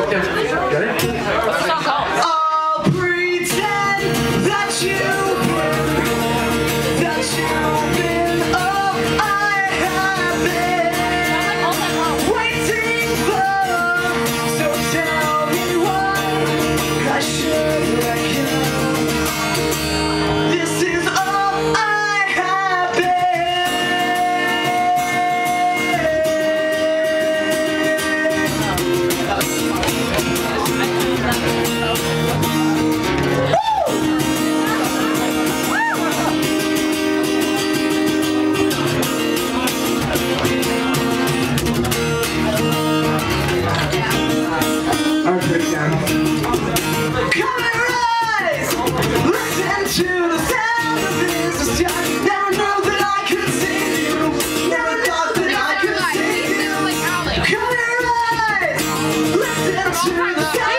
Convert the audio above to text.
I'll pretend that you've been all I have been waiting for. So tell me what I should reckon. This is all I have been. To the sound of this just never knew that I could see you. Never thought that I could see you. Cover your eyes, listen to the sound.